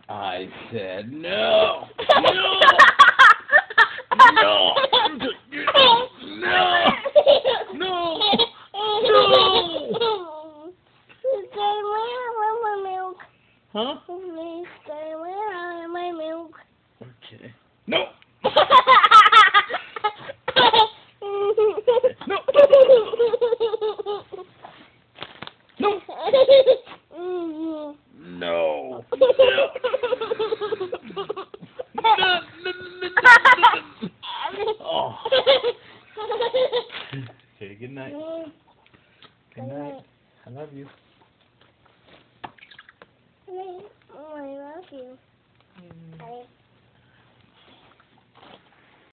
I said no. No. No. No. No. No. My milk. Huh? Please stay away from my milk. Okay. No. No. No. No. Oh. Okay, good night. Good night. I love you. I love you.